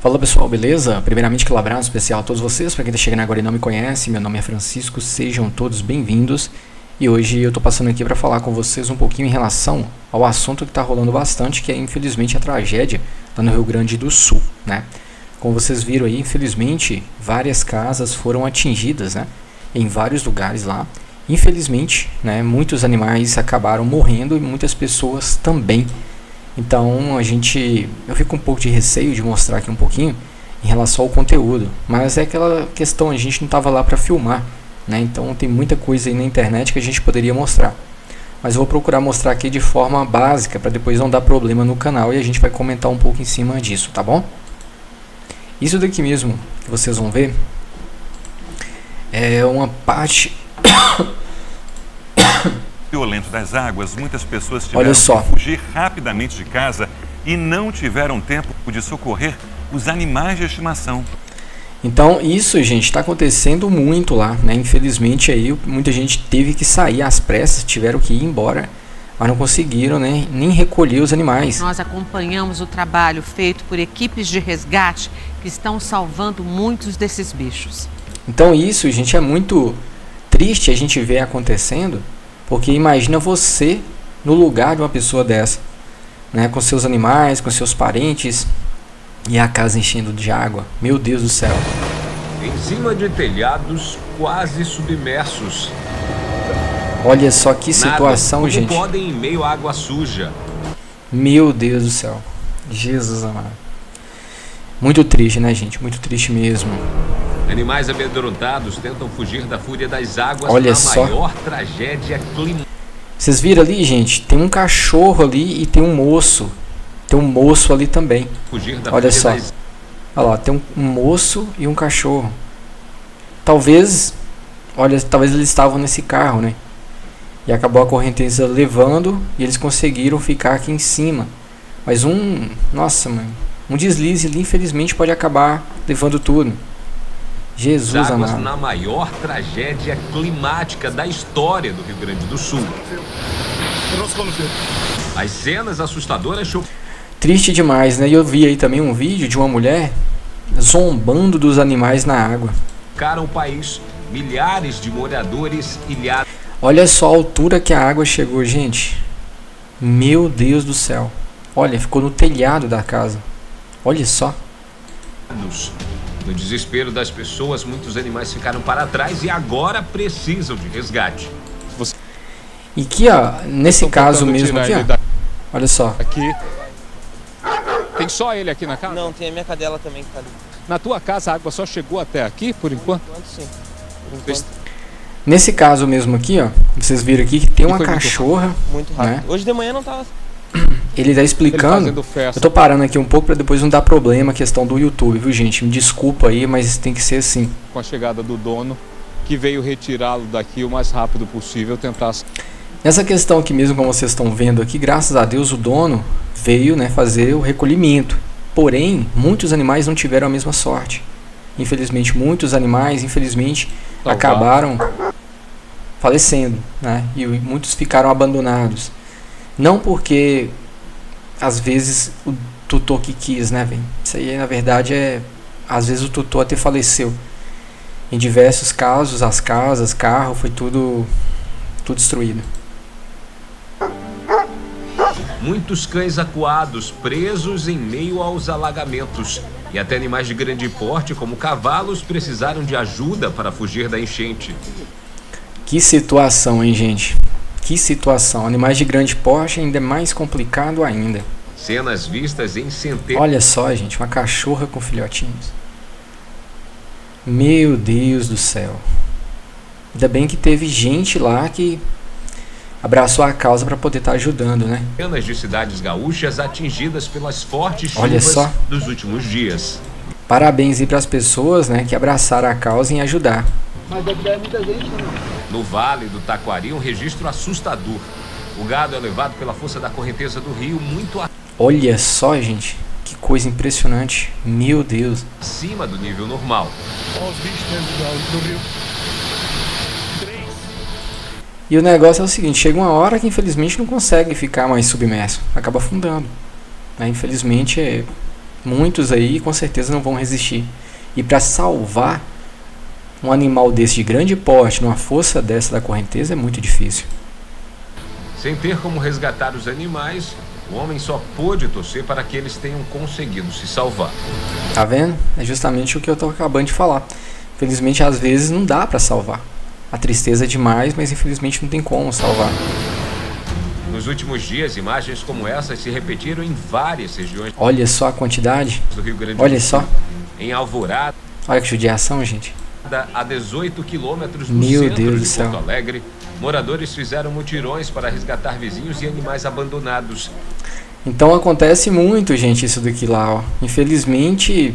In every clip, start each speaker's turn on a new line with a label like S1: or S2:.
S1: Fala pessoal, beleza? Primeiramente, aquele abraço especial a todos vocês. Para quem está chegando agora e não me conhece, meu nome é Francisco, sejam todos bem-vindos. E hoje eu estou passando aqui para falar com vocês um pouquinho em relação ao assunto que está rolando bastante, que é infelizmente a tragédia lá no Rio Grande do Sul, né? Como vocês viram aí, infelizmente, várias casas foram atingidas, né? Em vários lugares lá. Infelizmente, né, muitos animais acabaram morrendo e muitas pessoas também. Então eu fico um pouco de receio de mostrar aqui um pouquinho em relação ao conteúdo, mas é aquela questão, a gente não estava lá para filmar, né? Então tem muita coisa aí na internet que a gente poderia mostrar, mas eu vou procurar mostrar aqui de forma básica para depois não dar problema no canal e a gente vai comentar um pouco em cima disso, tá bom? Isso daqui mesmo que vocês vão ver é uma parte
S2: violento das águas, muitas pessoas tiveram que fugir rapidamente de casa e não tiveram tempo de socorrer os animais de estimação.
S1: Então isso, gente, está acontecendo muito lá, né? Infelizmente aí muita gente teve que sair às pressas, tiveram que ir embora, mas não conseguiram, né, nem recolher os animais.
S3: Nós acompanhamos o trabalho feito por equipes de resgate que estão salvando muitos desses bichos.
S1: Então isso, gente, é muito triste a gente ver acontecendo. Porque imagina você no lugar de uma pessoa dessa, né, com seus animais, com seus parentes, e a casa enchendo de água. Meu Deus do céu.
S4: Em cima de telhados quase submersos.
S1: Olha só que situação, gente.
S4: Como podem em meio à água suja.
S1: Meu Deus do céu. Jesus amado. Muito triste, né, gente? Muito triste mesmo.
S4: Animais amedrontados tentam fugir da fúria das águas.
S1: Olha
S4: na
S1: só.
S4: Maior tragédia climática.
S1: Vocês viram ali, gente? Tem um cachorro ali e tem um moço. Tem um moço ali também. Olha só. Olha lá, tem um moço e um cachorro. Talvez, talvez eles estavam nesse carro, né? E acabou a correnteza levando e eles conseguiram ficar aqui em cima. Mas nossa, mano, um deslize ali infelizmente pode acabar levando tudo. Jesus amado.
S4: Na maior tragédia climática da história do Rio Grande do Sul. As cenas assustadoras.
S1: Triste demais, né? E eu vi aí também um vídeo de uma mulher zombando dos animais na água.
S4: Ficaram o país, milhares de moradores ilhados.
S1: Olha só a altura que a água chegou, gente. Meu Deus do céu. Olha, ficou no telhado da casa. Olha só.
S4: No desespero das pessoas, muitos animais ficaram para trás e agora precisam de resgate.
S1: E aqui, ó, nesse caso mesmo aqui, ó, olha só.
S5: Aqui. Tem só ele aqui na casa?
S6: Não, tem a minha cadela também que tá ali.
S5: Na tua casa a água só chegou até aqui, por enquanto?
S6: Por enquanto, sim. Por enquanto.
S1: Nesse caso mesmo aqui, ó, vocês viram aqui que tem uma cachorra.
S6: Muito rápido.
S1: Né?
S6: Hoje de manhã não tava.
S1: Ele tá explicando. Eu tô parando aqui um pouco para depois não dar problema a questão do YouTube, viu, gente? Me desculpa aí, mas tem que ser assim.
S5: Com a chegada do dono, que veio retirá-lo daqui o mais rápido possível, tentar.
S1: Nessa questão aqui mesmo, como vocês estão vendo aqui, graças a Deus o dono veio, né, fazer o recolhimento. Porém, muitos animais não tiveram a mesma sorte. Infelizmente, muitos animais, acabaram falecendo, né? E muitos ficaram abandonados. Não porque às vezes o tutor que quis, né, velho? Isso aí na verdade às vezes o tutor até faleceu. Em diversos casos, as casas, carro, foi tudo destruído.
S4: Muitos cães acuados, presos em meio aos alagamentos. E até animais de grande porte, como cavalos, precisaram de ajuda para fugir da enchente.
S1: Que situação, hein, gente? Que situação. Animais de grande porte ainda é mais complicado ainda.
S4: Cenas vistas em centenas.
S1: Olha só, gente, uma cachorra com filhotinhos. Meu Deus do céu. Ainda bem que teve gente lá que abraçou a causa para poder estar ajudando, né?
S4: Centenas de cidades gaúchas atingidas pelas fortes chuvas dos últimos dias.
S1: Parabéns aí para as pessoas, né, que abraçaram a causa em ajudar.
S7: Mas deve dar muita gente, né?
S4: No Vale do Taquari, um registro assustador. O gado é levado pela força da correnteza do rio muito
S1: Olha só, gente, que coisa impressionante. Meu Deus.
S4: Acima do nível normal.
S7: Olha os bichos dentro do rio.
S1: E o negócio é o seguinte, chega uma hora que infelizmente não consegue ficar mais submerso, acaba afundando, né? Infelizmente Muitos aí com certeza não vão resistir. E para salvar um animal desse de grande porte, numa força dessa da correnteza, é muito difícil.
S4: Sem ter como resgatar os animais, o homem só pôde torcer para que eles tenham conseguido se salvar.
S1: Tá vendo? É justamente o que eu tô acabando de falar. Infelizmente, às vezes não dá para salvar. A tristeza é demais, mas infelizmente não tem como salvar.
S4: Nos últimos dias, imagens como essas se repetiram em várias regiões.
S1: Olha só a quantidade.
S4: Do Rio Grande
S1: do Sul. Olha só.
S4: Em Alvorada.
S1: Olha que judiação, gente.
S4: A 18 quilômetros do
S1: Meu
S4: centro
S1: Deus
S4: de
S1: do céu.
S4: Porto Alegre, moradores fizeram mutirões para resgatar vizinhos e animais abandonados.
S1: Então acontece muito, gente, isso daqui lá, ó. Infelizmente,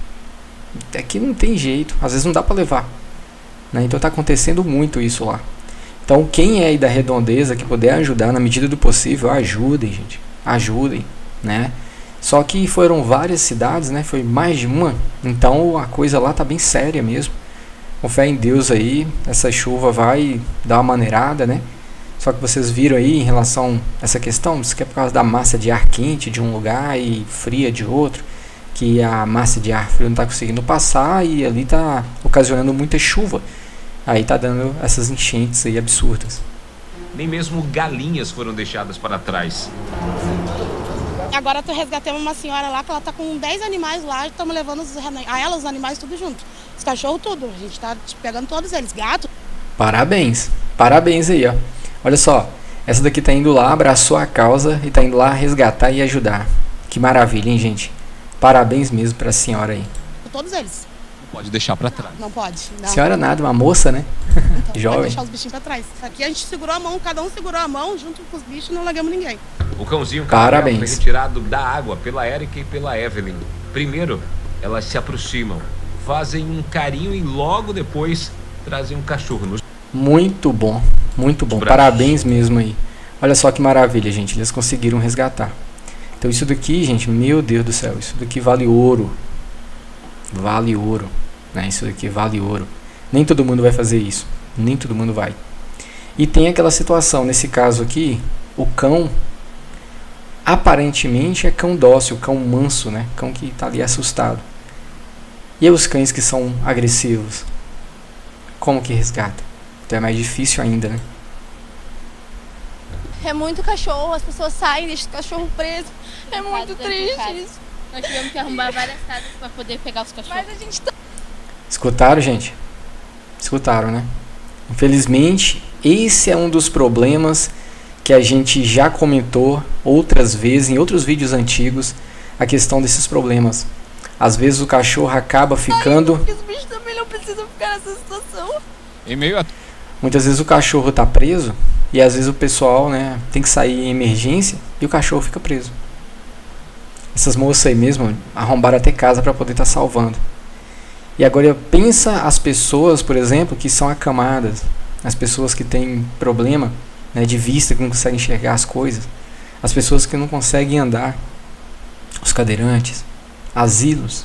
S1: é que não tem jeito. Às vezes não dá para levar, né? Então tá acontecendo muito isso lá. Então quem é aí da redondeza que puder ajudar na medida do possível, ajudem, gente. Ajudem, né? Só que foram várias cidades, né? Foi mais de uma. Então a coisa lá tá bem séria mesmo. Com fé em Deus aí, essa chuva vai dar uma maneirada, né? Só que vocês viram aí em relação a essa questão, isso que é por causa da massa de ar quente de um lugar e fria de outro, que a massa de ar frio não está conseguindo passar e ali está ocasionando muita chuva. Aí tá dando essas enchentes aí absurdas.
S4: Nem mesmo galinhas foram deixadas para trás.
S8: Agora resgatamos uma senhora lá que ela tá com 10 animais lá, estamos levando os animais tudo junto. Os cachorros tudo, a gente tá pegando todos eles, gato.
S1: Parabéns, parabéns aí, ó. Olha só, essa daqui tá indo lá, abraçou a causa e tá indo lá resgatar e ajudar. Que maravilha, hein, gente? Parabéns mesmo pra senhora aí.
S8: Todos eles.
S5: Não pode deixar pra trás.
S8: Não pode. Não.
S1: Senhora nada, uma moça, né?
S8: Então,
S1: jovem.
S8: Pode deixar os bichinhos pra trás. Aqui a gente segurou a mão, cada um segurou a mão junto com os bichos e não largamos ninguém.
S4: O cãozinho
S1: Parabéns.
S4: foi retirado da água pela Érica e pela Evelyn. Primeiro, elas se aproximam, fazem um carinho e logo depois trazem um cachorro nos...
S1: Muito bom, muito bom. Parabéns mesmo aí. Olha só que maravilha, gente. Eles conseguiram resgatar. Então isso daqui, gente, meu Deus do céu, isso daqui vale ouro. Vale ouro, né? Isso daqui vale ouro. Nem todo mundo vai fazer isso. Nem todo mundo vai. E tem aquela situação, nesse caso aqui, o cão aparentemente é cão dócil, cão manso, né? Cão que tá ali assustado. E os cães que são agressivos? Como que resgata? Então é mais difícil ainda, né?
S9: É muito cachorro, as pessoas saem e deixam o cachorro preso. É muito triste isso.
S10: Nós tivemos que arrumar várias casas para poder pegar os cachorros.
S9: Mas a gente tá...
S1: Escutaram, gente? Escutaram, né? Infelizmente, esse é um dos problemas que a gente já comentou outras vezes, em outros vídeos antigos, a questão desses problemas. Às vezes o cachorro acaba ficando...
S9: Porque os bichos também não precisam ficar nessa situação.
S5: Em meio a...
S1: Muitas vezes o cachorro está preso e às vezes o pessoal, né, tem que sair em emergência e o cachorro fica preso. Essas moças aí mesmo arrombaram até casa para poder estar salvando. E agora pensa as pessoas, por exemplo, que são acamadas, as pessoas que têm problema, né, de vista, que não conseguem enxergar as coisas, as pessoas que não conseguem andar, os cadeirantes, asilos.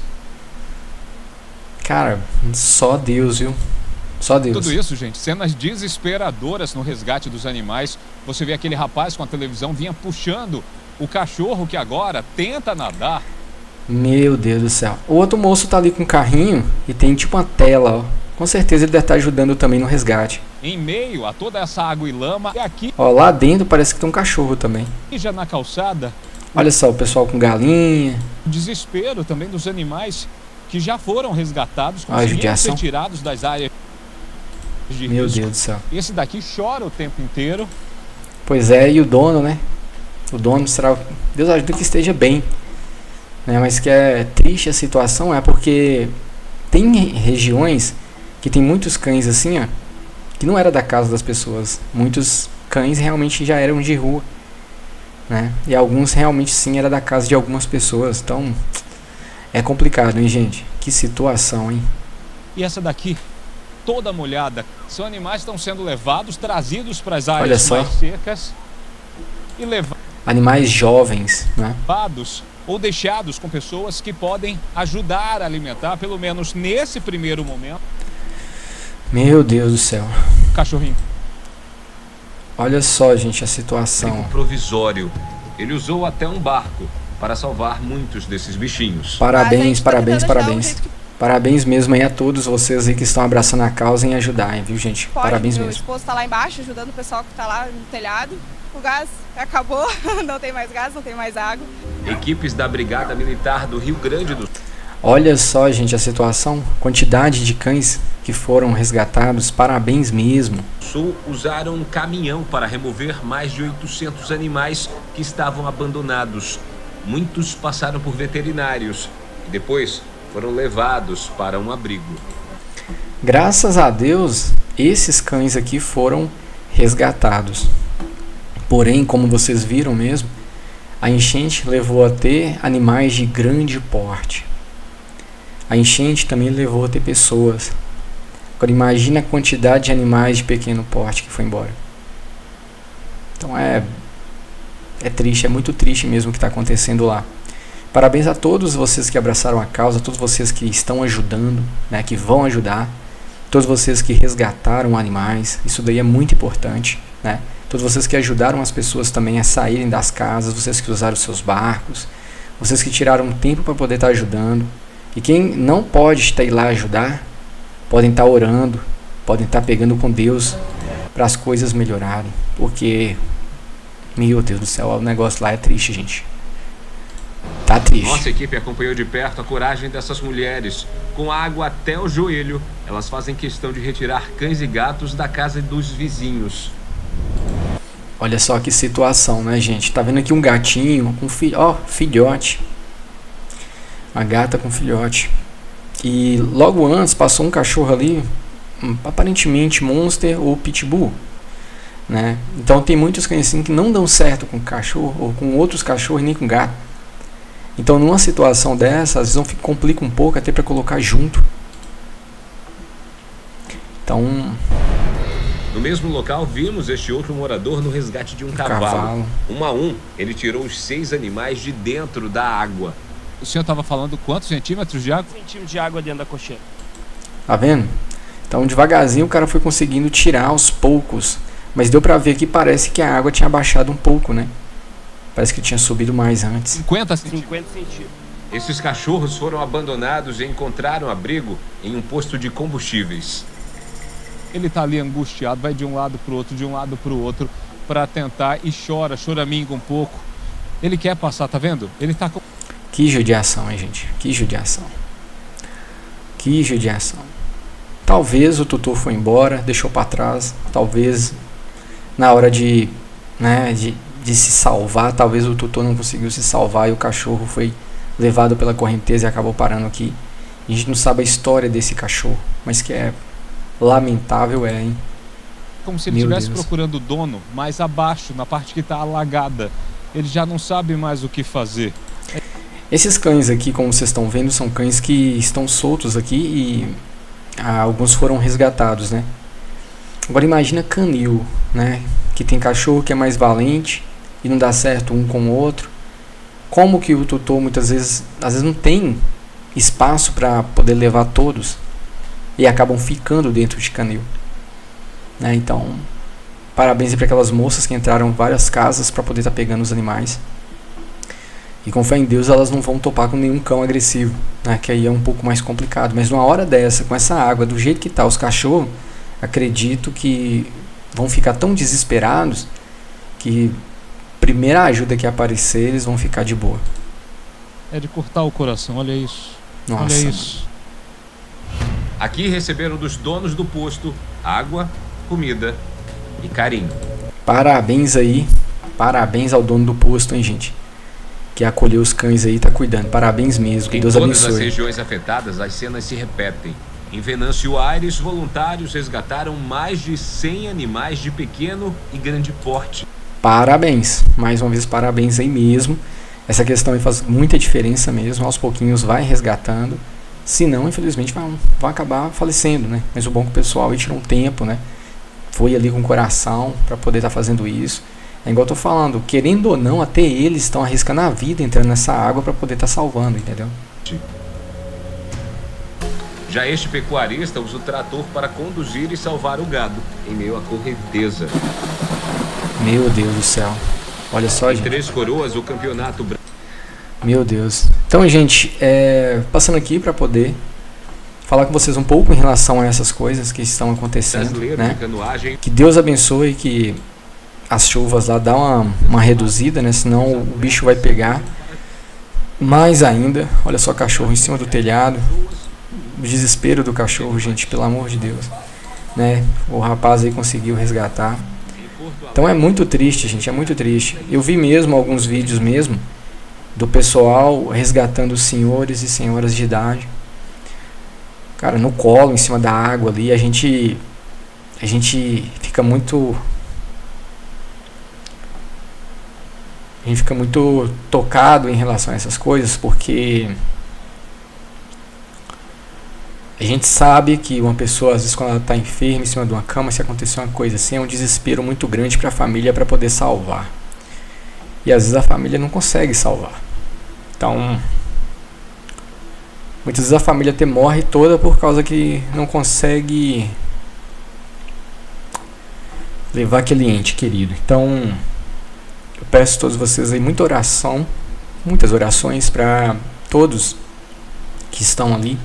S1: Cara, só Deus, viu? Só Deus.
S5: Tudo isso, gente, cenas desesperadoras no resgate dos animais. Você vê aquele rapaz com a televisão vinha puxando o cachorro que agora tenta nadar.
S1: Meu Deus do céu. O outro moço tá ali com um carrinho e tem tipo uma tela, ó. Com certeza ele deve estar ajudando também no resgate.
S5: Em meio a toda essa água e lama, e aqui...
S1: Ó, lá dentro parece que tem um cachorro também.
S5: E já na calçada...
S1: Olha só, o pessoal com galinha.
S5: O desespero também dos animais que já foram resgatados, conseguiram ser tirados das áreas de
S1: Meu
S5: risco.
S1: Deus do céu.
S5: Esse daqui chora o tempo inteiro.
S1: Pois é, e o dono, né? O dono será... Deus ajuda que esteja bem. Né? Mas que é triste a situação é porque tem regiões que tem muitos cães assim, ó, que não era da casa das pessoas. Muitos cães realmente já eram de rua, né? E alguns realmente sim era da casa de algumas pessoas. Então é complicado, hein, gente? Que situação, hein?
S5: E essa daqui, toda molhada. São animais que estão sendo levados, trazidos para as áreas mais secas e levados.
S1: Animais jovens, né?
S5: Levados ou deixados com pessoas que podem ajudar a alimentar, pelo menos nesse primeiro momento.
S1: Meu Deus do céu.
S5: Cachorrinho.
S1: Olha só, gente, a situação.
S4: Provisório. Ele usou até um barco para salvar muitos desses bichinhos.
S1: Parabéns, parabéns, parabéns. Parabéns mesmo aí a todos vocês aí que estão abraçando a causa em ajudar, hein, viu, gente? Parabéns mesmo.
S11: O esposo tá lá embaixo ajudando o pessoal que tá lá no telhado. O gás acabou, não tem mais gás, não tem mais água.
S4: Equipes da Brigada Militar do Rio Grande do Sul.
S1: Olha só, gente, a situação, quantidade de cães que foram resgatados, parabéns mesmo.
S4: Sul usaram um caminhão para remover mais de 800 animais que estavam abandonados. Muitos passaram por veterinários e depois foram levados para um abrigo.
S1: Graças a Deus, esses cães aqui foram resgatados. Porém, como vocês viram mesmo, a enchente levou a ter animais de grande porte. A enchente também levou a ter pessoas. Agora imagina a quantidade de animais de pequeno porte que foi embora. Então é triste, é muito triste mesmo o que está acontecendo lá. Parabéns a todos vocês que abraçaram a causa, a todos vocês que estão ajudando, né, que vão ajudar, todos vocês que resgataram animais, isso daí é muito importante, né? Todos vocês que ajudaram as pessoas também a saírem das casas, vocês que usaram seus barcos, vocês que tiraram tempo para poder estar ajudando. E quem não pode estar aí lá ajudar, podem estar orando, podem estar pegando com Deus para as coisas melhorarem. Porque, meu Deus do céu, o negócio lá é triste, gente. Tá triste.
S4: Nossa equipe acompanhou de perto a coragem dessas mulheres. Com água até o joelho, elas fazem questão de retirar cães e gatos da casa dos vizinhos.
S1: Olha só que situação, né, gente? Tá vendo aqui um gatinho com filhote. Uma gata com filhote. E logo antes passou um cachorro ali, aparentemente monster ou pitbull, né? Então tem muitos cães assim que não dão certo com cachorro ou com outros cachorros nem com gato. Então numa situação dessa, às vezes complica um pouco até para colocar junto. Então,
S4: no mesmo local vimos este outro morador no resgate de um cavalo. Um a um, ele tirou os 6 animais de dentro da água.
S5: O senhor estava falando quantos centímetros de água?
S6: Centímetros de água dentro da cocheira.
S1: Tá vendo? Então devagarzinho o cara foi conseguindo tirar aos poucos. Mas deu pra ver que parece que a água tinha baixado um pouco, né? Parece que tinha subido mais antes.
S6: 50 centímetros.
S4: Esses cachorros foram abandonados e encontraram abrigo em um posto de combustíveis.
S5: Ele tá ali angustiado, vai de um lado pro outro, de um lado pro outro, para tentar e choraminga um pouco. Ele quer passar, tá vendo? Ele tá com...
S1: Que judiação, hein, gente? Que judiação. Que judiação. Talvez o tutor foi embora, deixou para trás. Talvez na hora de se salvar, talvez o tutor não conseguiu se salvar e o cachorro foi levado pela correnteza e acabou parando aqui. A gente não sabe a história desse cachorro, mas que é lamentável, hein?
S5: Como se ele estivesse procurando o dono mais abaixo, na parte que está alagada. Ele já não sabe mais o que fazer.
S1: Esses cães aqui, como vocês estão vendo, são cães que estão soltos aqui e alguns foram resgatados, né? Agora imagina canil, né? Que tem cachorro que é mais valente e não dá certo um com o outro. Como que o tutor muitas vezes, às vezes não tem espaço para poder levar todos e acabam ficando dentro de canil, né? Então, parabéns para aquelas moças que entraram em várias casas para poder estar pegando os animais. E com fé em Deus elas não vão topar com nenhum cão agressivo, né? Que aí é um pouco mais complicado. Mas numa hora dessa, com essa água, do jeito que tá os cachorros, acredito que vão ficar tão desesperados que primeira ajuda que aparecer, eles vão ficar de boa.
S5: É de cortar o coração, olha isso.
S1: Nossa.
S5: Olha isso.
S4: Aqui receberam dos donos do posto água, comida e carinho.
S1: Parabéns aí. Parabéns ao dono do posto, hein, gente? Que acolheu os cães aí e tá cuidando. Parabéns mesmo, que Deus abençoe.
S4: Em todas as regiões afetadas, as cenas se repetem. Em Venâncio Aires, voluntários resgataram mais de 100 animais de pequeno e grande porte.
S1: Parabéns, mais uma vez parabéns aí mesmo. Essa questão aí faz muita diferença mesmo, aos pouquinhos vai resgatando. Senão, infelizmente, vão acabar falecendo, né? Mas o bom é que o pessoal aí tirou um tempo, né? Foi ali com o coração para poder estar fazendo isso. É igual eu tô falando, querendo ou não, até eles estão arriscando a vida entrando nessa água para poder estar salvando, entendeu?
S4: Já este pecuarista usa o trator para conduzir e salvar o gado em meio à correnteza.
S1: Meu Deus do céu. Olha só, gente.
S4: Em Três Coroas, o campeonato...
S1: Meu Deus. Então, gente, passando aqui para poder falar com vocês um pouco em relação a essas coisas que estão acontecendo, né? Que Deus abençoe, que as chuvas lá dão uma reduzida, né? Senão o bicho vai pegar mais ainda. Olha só, cachorro em cima do telhado. O desespero do cachorro, gente, pelo amor de Deus, né? O rapaz aí conseguiu resgatar. Então é muito triste, gente, é muito triste. Eu vi mesmo alguns vídeos mesmo do pessoal resgatando senhores e senhoras de idade, cara, no colo, em cima da água ali. A gente fica muito tocado em relação a essas coisas, porque a gente sabe que uma pessoa, às vezes, quando ela está enferma em cima de uma cama, se acontecer uma coisa assim, é um desespero muito grande para a família para poder salvar. E às vezes a família não consegue salvar. Então, muitas vezes a família até morre toda por causa que não consegue levar aquele ente querido. Então, eu peço a todos vocês aí muita oração, muitas orações para todos que estão ali.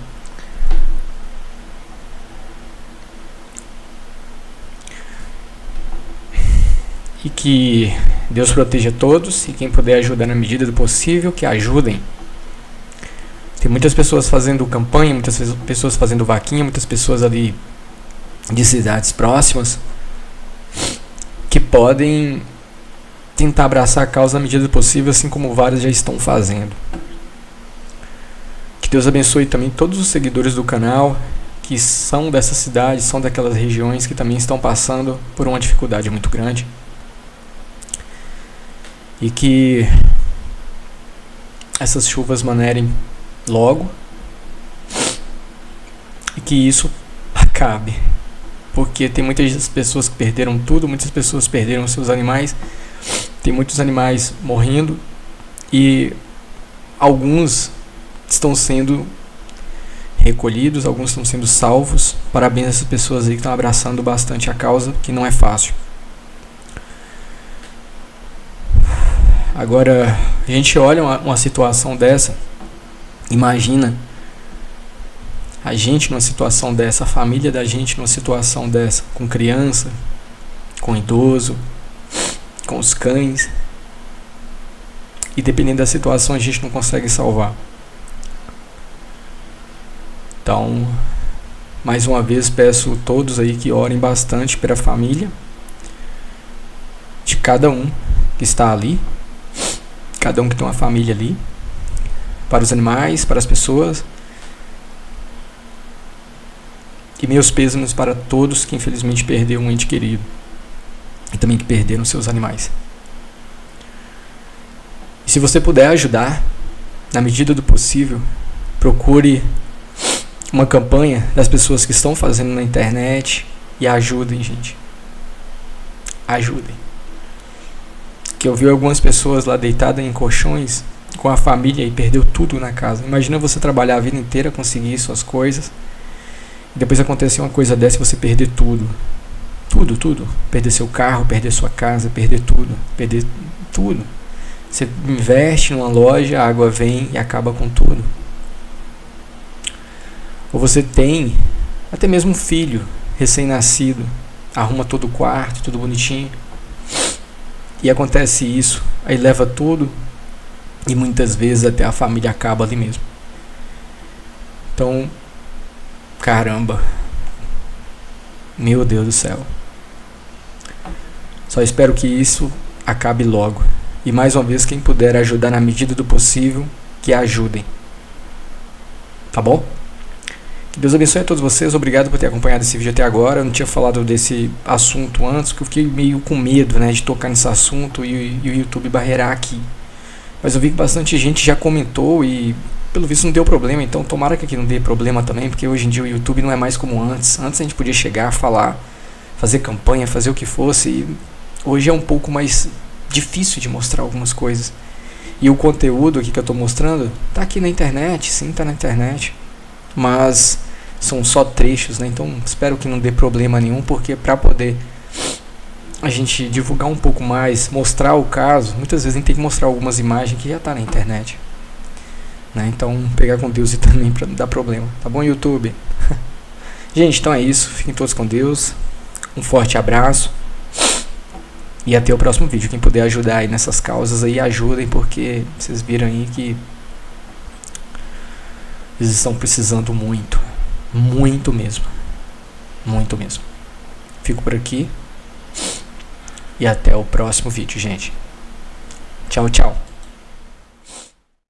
S1: E que Deus proteja todos, e quem puder ajudar na medida do possível, que ajudem. Tem muitas pessoas fazendo campanha, muitas pessoas fazendo vaquinha, muitas pessoas ali de cidades próximas que podem tentar abraçar a causa na medida do possível, assim como vários já estão fazendo. Que Deus abençoe também todos os seguidores do canal que são dessa cidade, são daquelas regiões que também estão passando por uma dificuldade muito grande. E que essas chuvas manerem logo. E que isso acabe. Porque tem muitas pessoas que perderam tudo, muitas pessoas perderam seus animais. Tem muitos animais morrendo. E alguns estão sendo recolhidos, alguns estão sendo salvos. Parabéns a essas pessoas aí que estão abraçando bastante a causa, que não é fácil. Agora, a gente olha uma situação dessa, imagina a gente numa situação dessa, a família da gente numa situação dessa, com criança, com idoso, com os cães, e dependendo da situação a gente não consegue salvar. Então, mais uma vez peço a todos aí que orem bastante pela família de cada um que está ali, cada um que tem uma família ali, para os animais, para as pessoas. E meus pêsames para todos que infelizmente perderam um ente querido e também que perderam seus animais. E se você puder ajudar, na medida do possível, procure uma campanha das pessoas que estão fazendo na internet e ajudem, gente. Ajudem. Que eu vi algumas pessoas lá deitadas em colchões com a família e perdeu tudo na casa. Imagina você trabalhar a vida inteira, conseguir suas coisas, e depois acontecer uma coisa dessa e você perder tudo. Tudo. Perder seu carro, perder sua casa, perder tudo. Você investe numa loja, a água vem e acaba com tudo. Ou você tem até mesmo um filho recém-nascido, arruma todo o quarto, tudo bonitinho, e acontece isso, aí leva tudo, e muitas vezes até a família acaba ali mesmo. Então, caramba, meu Deus do céu. Só espero que isso acabe logo. E mais uma vez, quem puder ajudar na medida do possível, que ajudem. Tá bom? Que Deus abençoe a todos vocês. Obrigado por ter acompanhado esse vídeo até agora. Eu não tinha falado desse assunto antes, porque eu fiquei meio com medo, né, de tocar nesse assunto e o YouTube barreirar aqui. Mas eu vi que bastante gente já comentou e pelo visto não deu problema. Então tomara que aqui não dê problema também, porque hoje em dia o YouTube não é mais como antes. Antes a gente podia chegar, falar, fazer campanha, fazer o que fosse. E hoje é um pouco mais difícil de mostrar algumas coisas. E o conteúdo aqui que eu estou mostrando tá aqui na internet, sim, tá na internet. Mas são só trechos, né? Então espero que não dê problema nenhum, porque para poder a gente divulgar um pouco mais, mostrar o caso, muitas vezes a gente tem que mostrar algumas imagens que já tá na internet. né? Então pegar com Deus e também pra não dar problema, tá bom, YouTube? Gente, então é isso, fiquem todos com Deus, um forte abraço e até o próximo vídeo. Quem puder ajudar aí nessas causas aí, ajudem, porque vocês viram aí que eles estão precisando muito, muito mesmo, muito mesmo. Fico por aqui e até o próximo vídeo, gente. Tchau, tchau.